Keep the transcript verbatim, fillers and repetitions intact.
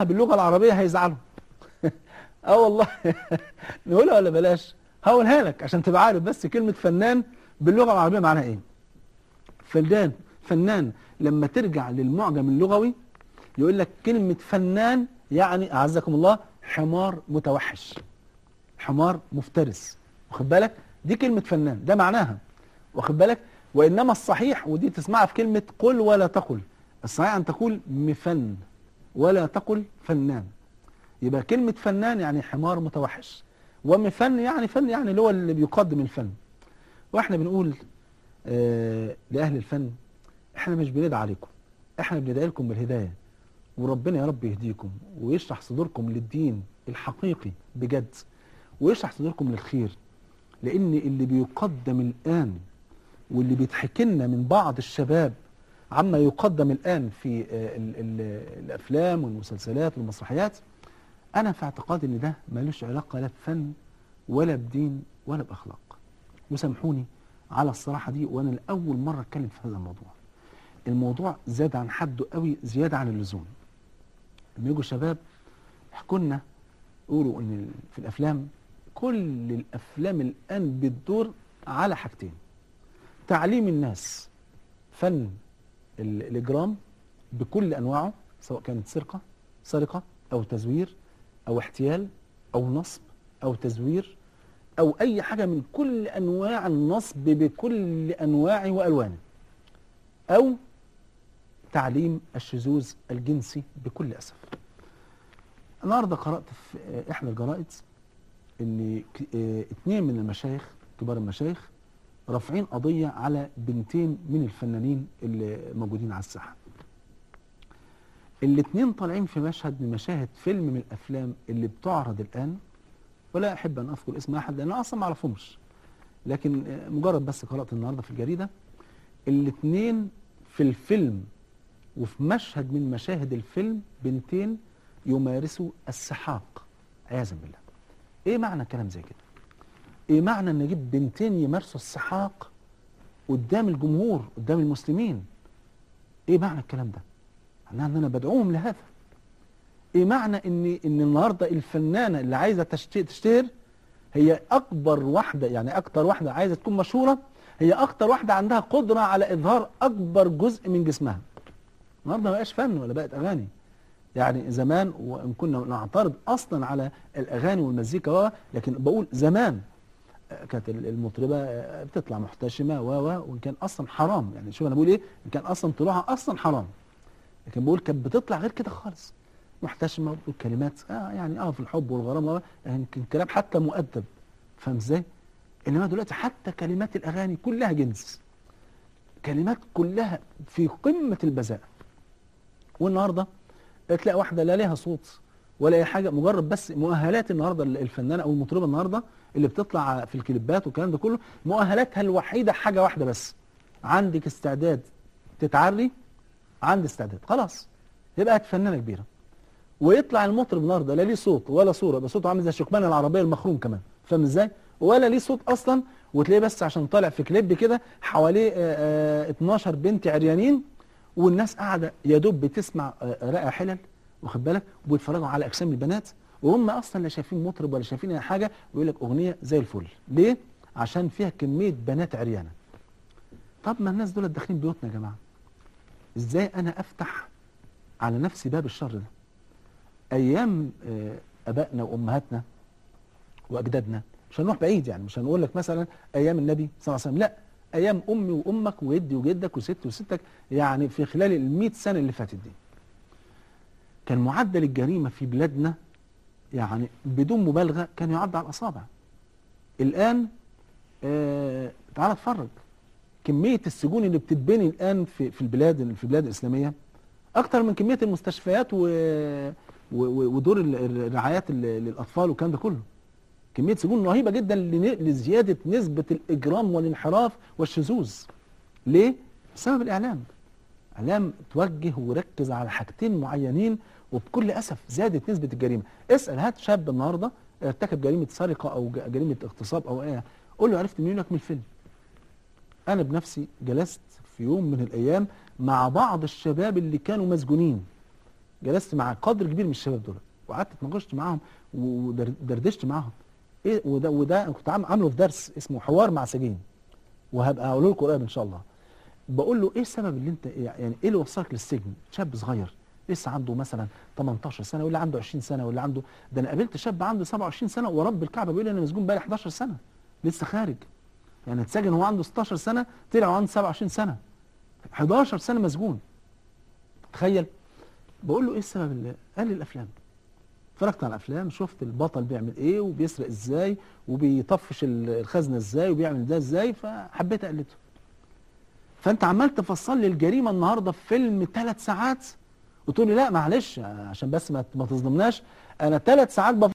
باللغه العربيه هيزعلوا. اه والله. نقولها ولا بلاش؟ هقولها لك عشان تبقى عارف بس كلمه فنان باللغه العربيه معناها ايه. فنان فنان لما ترجع للمعجم اللغوي يقول لك كلمه فنان يعني اعزكم الله حمار متوحش، حمار مفترس، واخد بالك؟ دي كلمه فنان، ده معناها، واخد بالك؟ وانما الصحيح، ودي تسمعها في كلمه قل ولا تقل، الصحيح ان تقول مفن ولا تقل فنان. يبقى كلمه فنان يعني حمار متوحش، ومفن يعني فن، يعني اللي هو اللي بيقدم الفن. واحنا بنقول آه لاهل الفن احنا مش بندعي عليكم، احنا بندعي لكم بالهدايه، وربنا يا رب يهديكم ويشرح صدوركم للدين الحقيقي بجد، ويشرح صدوركم للخير. لان اللي بيقدم الان واللي بيتحكي لنا من بعض الشباب عما يقدم الان في ال ال الافلام والمسلسلات والمسرحيات، انا في اعتقادي ان ده ملوش علاقه لا بفن ولا بدين ولا باخلاق. وسامحوني على الصراحه دي، وانا لاول مره اتكلم في هذا الموضوع. الموضوع زاد عن حده قوي، زياده عن اللزوم. لما يجوا شباب يحكوا لنا يقولوا ان في الافلام، كل الافلام الان بتدور على حاجتين: تعليم الناس فن الاجرام بكل انواعه، سواء كانت سرقه سرقه او تزوير او احتيال او نصب او تزوير او اي حاجه من كل انواع النصب بكل انواعه والوانه، او تعليم الشذوذ الجنسي بكل اسف. النهارده قرات في احدى الجرائد ان اثنين من المشايخ، كبار المشايخ، رافعين قضيه على بنتين من الفنانين اللي موجودين على الساحه. الاثنين طالعين في مشهد من مشاهد فيلم من الافلام اللي بتعرض الان، ولا احب ان اذكر اسم احد لان انا اصلا ما اعرفهمش، لكن مجرد بس قرات النهارده في الجريده الاثنين في الفيلم، وفي مشهد من مشاهد الفيلم بنتين يمارسوا السحاق عياذا بالله. ايه معنى كلام زي كده؟ ايه معنى ان اجيب بنتين يمارسوا السحاق قدام الجمهور، قدام المسلمين؟ ايه معنى الكلام ده؟ معناه ان انا بدعوهم لهذا. ايه معنى ان ان النهارده الفنانه اللي عايزه تشتهر هي اكبر واحده، يعني اكتر واحده عايزه تكون مشهوره، هي اكتر واحده عندها قدره على اظهار اكبر جزء من جسمها. النهارده ما بقاش فن ولا بقت اغاني. يعني زمان، وان كنا نعترض اصلا على الاغاني والمزيكا، لكن بقول زمان كانت المطربه بتطلع محتشمه و و وان كان اصلا حرام. يعني شوف انا بقول ايه، ان كان اصلا طلوعها اصلا حرام، لكن بقول كانت بتطلع غير كده خالص، محتشمه وبتقول كلمات اه يعني اه في الحب والغرام، يمكن كلام حتى مؤدب، فاهم ازاي؟ انما دلوقتي حتى كلمات الاغاني كلها جنس، كلمات كلها في قمه البذاءه. والنهارده تلاقي واحده لا ليها صوت ولا اي حاجه، مجرد بس مؤهلات النهارده الفنانه او المطربه النهارده اللي بتطلع في الكليبات والكلام ده كله، مؤهلاتها الوحيده حاجه واحده بس: عندك استعداد تتعري، عندي استعداد، خلاص يبقى فنانه كبيره. ويطلع المطرب النهارده لا ليه صوت ولا صوره، ده صوته عامل زي الشكمان العربيه المخروم كمان، فاهم ازاي؟ ولا ليه صوت اصلا، وتلاقيه بس عشان طالع في كليب كده حواليه اتناشر بنت عريانين، والناس قاعده يا دوب بتسمع رائع حلل، واخد بالك، وبيتفرجوا على اجسام البنات، وهم اصلا لا شايفين مطرب ولا شايفين اي حاجه، ويقول لك اغنيه زي الفل. ليه؟ عشان فيها كميه بنات عريانه. طب ما الناس دول داخلين بيوتنا يا جماعه، ازاي انا افتح على نفسي باب الشر ده؟ ايام ابائنا وامهاتنا واجدادنا، مش هنروح بعيد، يعني مش هنقول لك مثلا ايام النبي صلى الله عليه وسلم، لا، ايام امي وامك وجدي وجدك وستي وستك، يعني في خلال المئة سنه اللي فاتت دي، كان معدل الجريمه في بلادنا يعني بدون مبالغه كان يعد على الاصابع. الان آه تعال اتفرج، كميه السجون اللي بتتبني الان في في البلاد في البلاد الاسلاميه اكتر من كميه المستشفيات و ودور الرعايات للاطفال والكلام ده كله. كميه سجون رهيبه جدا لزياده نسبه الاجرام والانحراف والشذوذ. ليه؟ بسبب الاعلام. اعلام توجه وركز على حاجتين معينين، وبكل اسف زادت نسبه الجريمه. اسال هات شاب النهارده ارتكب جريمه سرقه او جريمه اغتصاب او ايه، قول له عرفت منين؟ لك من الفيلم. انا بنفسي جلست في يوم من الايام مع بعض الشباب اللي كانوا مسجونين، جلست مع قدر كبير من الشباب دول وقعدت اتناقشت معاهم ودردشت معاهم. ايه وده وده كنت عامله في درس اسمه حوار مع سجين، وهبقى اقول لكم قريب ان شاء الله. بقول له ايه السبب اللي انت يعني ايه اللي وصلك للسجن؟ شاب صغير لسه عنده مثلا تمنتاشر سنه واللي عنده عشرين سنه واللي عنده، ده انا قابلت شاب عنده سبعة وعشرين سنه ورب الكعبه بيقول لي انا مسجون بقالي حداشر سنه لسه خارج. يعني اتسجن وهو عنده ستاشر سنه، طلع وهو عنده سبعة وعشرين سنه، حداشر سنه مسجون. تخيل. بقول له ايه السبب اللي قال لي الافلام. اتفرجت على الافلام، شفت البطل بيعمل ايه وبيسرق ازاي وبيطفش الخزنه ازاي وبيعمل ده ازاي، فحبيت اقلده. فانت عمال تفصل لي الجريمه النهارده في فيلم ثلاث ساعات وتقول لي لا معلش عشان بس ما ما تظلمناش، انا ثلاث ساعات بفصل